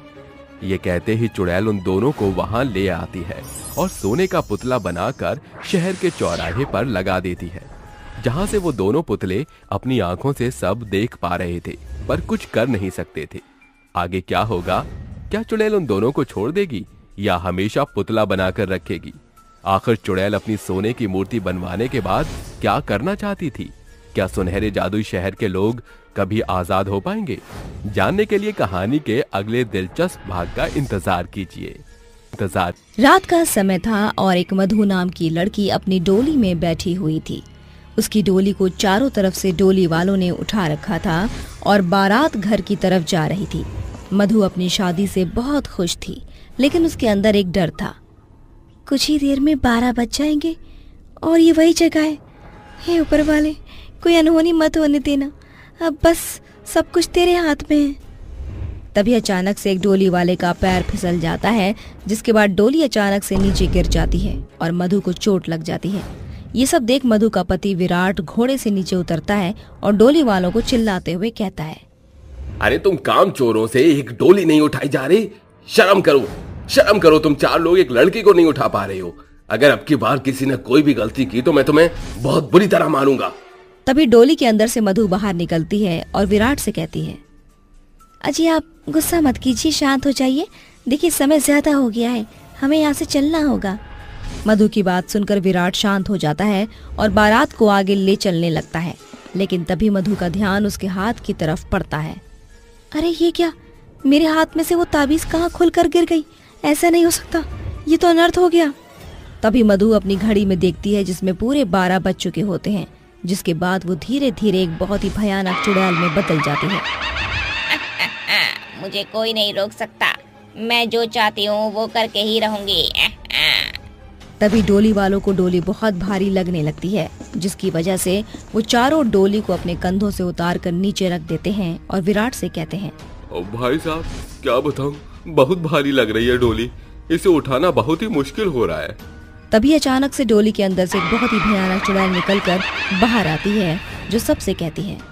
ये कहते ही चुड़ैल उन दोनों को वहाँ ले आती है और सोने का पुतला बनाकर शहर के चौराहे पर लगा देती है, जहाँ से वो दोनों पुतले अपनी आंखों से सब देख पा रहे थे पर कुछ कर नहीं सकते थे। आगे क्या होगा? क्या चुड़ैल उन दोनों को छोड़ देगी या हमेशा पुतला बनाकर रखेगी? आखिर चुड़ैल अपनी सोने की मूर्ति बनवाने के बाद क्या करना चाहती थी? क्या सुनहरे जादुई शहर के लोग कभी आजाद हो पाएंगे? जानने के लिए कहानी के अगले दिलचस्प भाग का इंतजार कीजिए। रात का समय था और एक मधु नाम की लड़की अपनी डोली में बैठी हुई थी। उसकी डोली को चारों तरफ से डोली वालों ने उठा रखा था और बारात घर की तरफ जा रही थी। मधु अपनी शादी से बहुत खुश थी, लेकिन उसके अंदर एक डर था। कुछ ही देर में 12 बज जाएंगे और ये वही जगह है। हे ऊपर वाले, कोई अनहोनी मत होने देना, अब बस सब कुछ तेरे हाथ में है। तभी अचानक से एक डोली वाले का पैर फिसल जाता है, जिसके बाद डोली अचानक से नीचे गिर जाती है और मधु को चोट लग जाती है। ये सब देख मधु का पति विराट घोड़े से नीचे उतरता है और डोली वालों को चिल्लाते हुए कहता है, अरे तुम काम चोरों से एक डोली नहीं उठाई जा रही? शर्म करो, तुम 4 लोग एक लड़की को नहीं उठा पा रहे हो। अगर अब की बार किसी ने कोई भी गलती की तो मैं तुम्हें बहुत बुरी तरह मारूंगा। तभी डोली के अंदर से मधु बाहर निकलती है और विराट से कहती है, अजी आप गुस्सा मत कीजिए, शांत हो जाइए। देखिए समय ज्यादा हो गया है, हमें यहाँ से चलना होगा। मधु की बात सुनकर विराट शांत हो जाता है और बारात को आगे ले चलने लगता है, लेकिन तभी मधु का ध्यान उसके हाथ की तरफ पड़ता है। अरे ये क्या, मेरे हाथ में से वो ताबीज कहाँ खुलकर गिर गई? ऐसा नहीं हो सकता, ये तो अनर्थ हो गया। तभी मधु अपनी घड़ी में देखती है जिसमें पूरे 12 बज चुके होते हैं, जिसके बाद वो धीरे धीरे एक बहुत ही भयानक चुड़ैल में बदल जाती है। मुझे कोई नहीं रोक सकता, मैं जो चाहती हूँ वो करके ही रहूंगी। तभी डोली वालों को डोली बहुत भारी लगने लगती है, जिसकी वजह से वो चारों डोली को अपने कंधों से उतार कर नीचे रख देते हैं और विराट से कहते हैं, भाई साहब क्या बताऊं, बहुत भारी लग रही है डोली, इसे उठाना बहुत ही मुश्किल हो रहा है। तभी अचानक से डोली के अंदर से एक बहुत ही भयानक चुड़ैल निकलकर बाहर आती है, जो सबसे कहती है,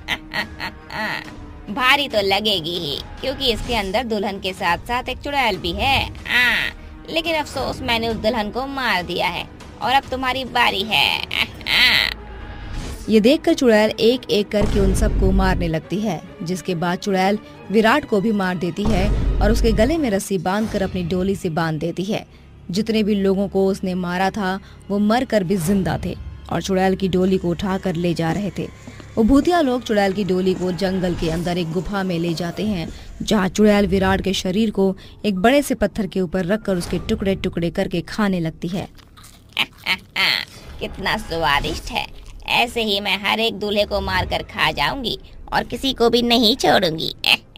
भारी तो लगेगी ही, क्योंकि इसके अंदर दुल्हन के साथ साथ एक चुड़ैल भी है। लेकिन अफसोस मैंने उस दुल्हन को मार दिया है और अब तुम्हारी बारी है। ये देखकर चुड़ैल एक एक करके उन सबको मारने लगती है, जिसके बाद चुड़ैल विराट को भी मार देती है और उसके गले में रस्सी बांधकर अपनी डोली से बांध देती है। जितने भी लोगों को उसने मारा था वो मर कर भी जिंदा थे और चुड़ैल की डोली को उठाकर ले जा रहे थे। वो भूतिया लोग चुड़ैल की डोली को जंगल के अंदर एक गुफा में ले जाते हैं, जहाँ चुड़ैल विराट के शरीर को एक बड़े से पत्थर के ऊपर रखकर उसके टुकड़े टुकड़े करके खाने लगती है। कितना स्वादिष्ट है, ऐसे ही मैं हर एक दूल्हे को मारकर खा जाऊंगी और किसी को भी नहीं छोड़ूंगी।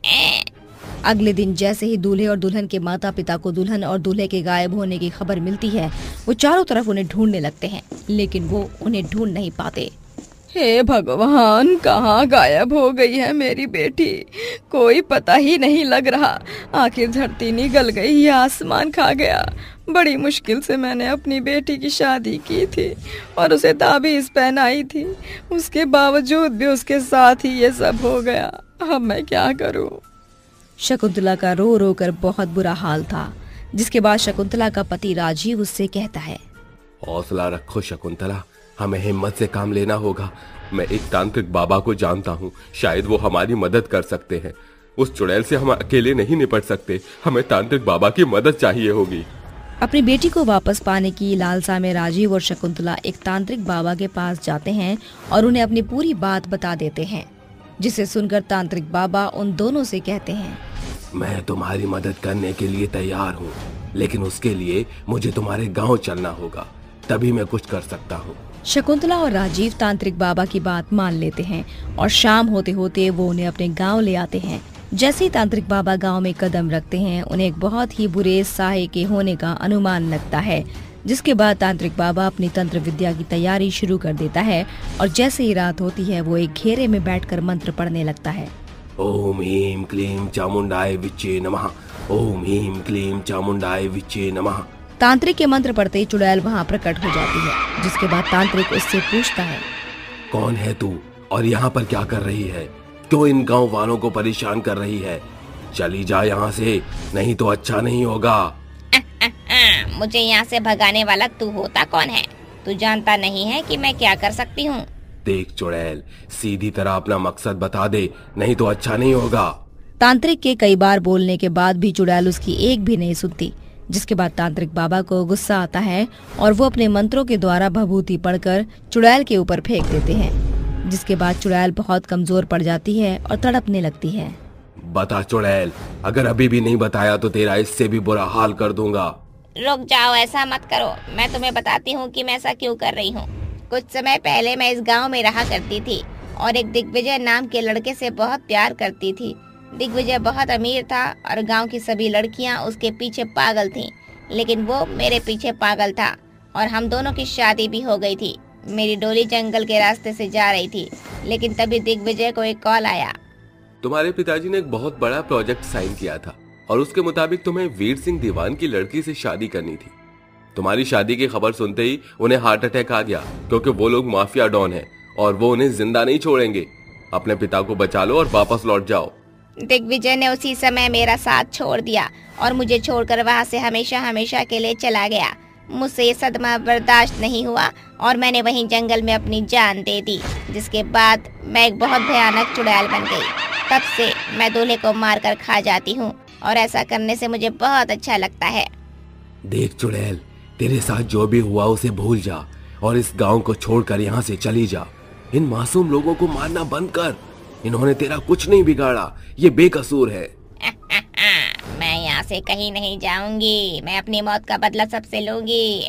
अगले दिन जैसे ही दूल्हे और दुल्हन के माता पिता को दुल्हन और दूल्हे के गायब होने की खबर मिलती है, वो चारों तरफ उन्हें ढूंढने लगते हैं, लेकिन वो उन्हें ढूंढ नहीं पाते। हे भगवान, कहाँ गायब हो गई है मेरी बेटी, कोई पता ही नहीं लग रहा। आखिर धरती निगल गई या आसमान खा गया। बड़ी मुश्किल से मैंने अपनी बेटी की शादी की थी और उसे ताबीज़ पहनाई थी, उसके बावजूद भी उसके साथ ही ये सब हो गया। अब मैं क्या करूं? शकुंतला का रो रो कर बहुत बुरा हाल था, जिसके बाद शकुंतला का पति राजीव उससे कहता है, हौसला रखो शकुंतला, हमें हिम्मत से काम लेना होगा। मैं एक तांत्रिक बाबा को जानता हूँ, शायद वो हमारी मदद कर सकते हैं। उस चुड़ैल से हम अकेले नहीं निपट सकते, हमें तांत्रिक बाबा की मदद चाहिए होगी। अपनी बेटी को वापस पाने की लालसा में राजीव और शकुंतला एक तांत्रिक बाबा के पास जाते हैं और उन्हें अपनी पूरी बात बता देते हैं, जिसे सुनकर तांत्रिक बाबा उन दोनों से कहते हैं, मैं तुम्हारी मदद करने के लिए तैयार हूँ, लेकिन उसके लिए मुझे तुम्हारे गांव चलना होगा, तभी मैं कुछ कर सकता हूँ। शकुंतला और राजीव तांत्रिक बाबा की बात मान लेते हैं और शाम होते होते वो उन्हें अपने गांव ले आते हैं। जैसे ही तांत्रिक बाबा गांव में कदम रखते हैं, उन्हें एक बहुत ही बुरे साहे के होने का अनुमान लगता है, जिसके बाद तांत्रिक बाबा अपनी तंत्र विद्या की तैयारी शुरू कर देता है और जैसे ही रात होती है वो एक घेरे में बैठकर मंत्र पढ़ने लगता है। ओम ह्रीं क्लीं चामुंडाय विच्चे नमः, ओम ह्रीं क्लीं चामुंडाय विच्चे नमः। तांत्रिक के मंत्र पढ़ते ही चुड़ैल वहाँ प्रकट हो जाती है, जिसके बाद तांत्रिक उससे पूछता है, कौन है तू और यहाँ पर क्या कर रही है? क्यों इन गांव वालों को परेशान कर रही है? चली जा यहाँ से, नहीं तो अच्छा नहीं होगा। मुझे यहाँ से भगाने वाला तू होता कौन है? तू जानता नहीं है कि मैं क्या कर सकती हूँ? देख चुड़ैल, सीधी तरह अपना मकसद बता दे, नहीं तो अच्छा नहीं होगा। तांत्रिक के कई बार बोलने के बाद भी चुड़ैल उसकी एक भी नहीं सुनती, जिसके बाद तांत्रिक बाबा को गुस्सा आता है और वो अपने मंत्रों के द्वारा भभूति पढ़कर चुड़ैल के ऊपर फेंक देते हैं, जिसके बाद चुड़ैल बहुत कमजोर पड़ जाती है और तड़पने लगती है। बता चुड़ैल, अगर अभी भी नहीं बताया तो तेरा इससे भी बुरा हाल कर दूंगा। रुक जाओ, ऐसा मत करो, मैं तुम्हें बताती हूँ कि मैं ऐसा क्यों कर रही हूँ। कुछ समय पहले मैं इस गाँव में रहा करती थी और एक दिग्विजय नाम के लड़के से बहुत प्यार करती थी। दिग्विजय बहुत अमीर था और गांव की सभी लड़कियां उसके पीछे पागल थीं, लेकिन वो मेरे पीछे पागल था और हम दोनों की शादी भी हो गई थी। मेरी डोली जंगल के रास्ते से जा रही थी, लेकिन तभी दिग्विजय को एक कॉल आया। तुम्हारे पिताजी ने एक बहुत बड़ा प्रोजेक्ट साइन किया था और उसके मुताबिक तुम्हें वीर सिंह दीवान की लड़की से शादी करनी थी। तुम्हारी शादी की खबर सुनते ही उन्हें हार्ट अटैक आ गया, क्योंकि वो लोग माफिया डॉन है और वो उन्हें जिंदा नहीं छोड़ेंगे। अपने पिता को बचा लो और वापस लौट जाओ। दिग्विजय ने उसी समय मेरा साथ छोड़ दिया और मुझे छोड़कर वहाँ से हमेशा हमेशा के लिए चला गया। मुझसे ये सदमा बर्दाश्त नहीं हुआ और मैंने वहीं जंगल में अपनी जान दे दी, जिसके बाद मैं एक बहुत भयानक चुड़ैल बन गई। तब से मैं दूल्हे को मारकर खा जाती हूँ और ऐसा करने से मुझे बहुत अच्छा लगता है। देख चुड़ैल, तेरे साथ जो भी हुआ उसे भूल जा और इस गांव को छोड़कर यहाँ से चली जा। इन मासूम लोगों को मारना बंद कर, इन्होंने तेरा कुछ नहीं बिगाड़ा, ये बेकसूर है। मैं यहाँ से कहीं नहीं जाऊंगी, मैं अपनी मौत का बदला सबसे लूंगी।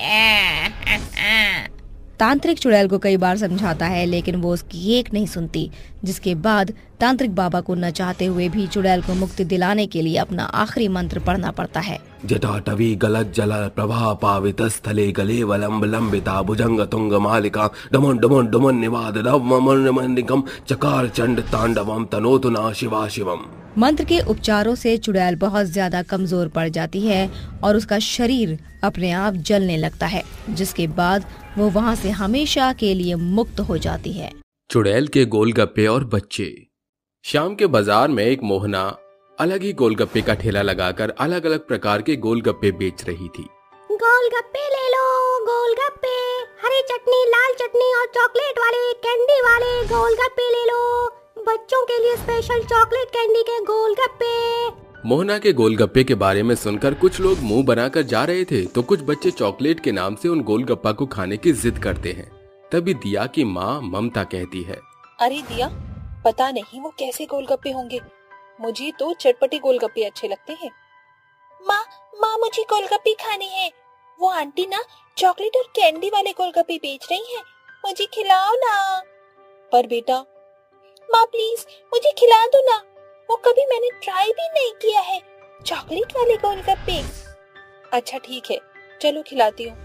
तांत्रिक चुड़ैल को कई बार समझाता है, लेकिन वो उसकी एक नहीं सुनती, जिसके बाद तांत्रिक बाबा को न चाहते हुए भी चुड़ैल को मुक्ति दिलाने के लिए अपना आखिरी मंत्र पढ़ना पड़ता है। जटाटवी गलत जल प्रभा पावित स्थले गले वलंब लंबिता भुजंग तुंग मालिका डमन डमन डमन निवाद निकम चकार चंड तांडवम तनोतु ना शिवा शिवम। मंत्र के उपचारों से चुड़ैल बहुत ज्यादा कमजोर पड़ जाती है और उसका शरीर अपने आप जलने लगता है, जिसके बाद वो वहाँ से हमेशा के लिए मुक्त हो जाती है। चुड़ैल के गोलगप्पे और बच्चे। शाम के बाजार में एक मोहना अलग ही गोलगप्पे का ठेला लगाकर अलग अलग प्रकार के गोलगप्पे बेच रही थी। गोलगप्पे ले लो, गोलगप्पे, हरी चटनी, लाल चटनी और चॉकलेट वाले, कैंडी वाले गोलगप्पे ले लो, बच्चों के लिए स्पेशल चॉकलेट कैंडी के गोलगप्पे। मोहना के गोलगप्पे के बारे में सुनकर कुछ लोग मुंह बनाकर जा रहे थे, तो कुछ बच्चे चॉकलेट के नाम से उन गोलगप्पा को खाने की जिद करते हैं। तभी दिया की माँ ममता कहती है, अरे दिया, पता नहीं वो कैसे गोलगप्पे होंगे, मुझे तो चटपटे गोलगप्पे अच्छे लगते हैं। माँ मुझे गोलगप्पे खाने हैं। वो आंटी ना चॉकलेट और कैंडी वाले गोलगप्पे बेच रही हैं, मुझे खिलाओ ना। पर बेटा, माँ प्लीज मुझे खिला दो ना, वो कभी मैंने ट्राई भी नहीं किया है चॉकलेट वाले गोलगप्पे। अच्छा ठीक है, चलो खिलाती हूँ।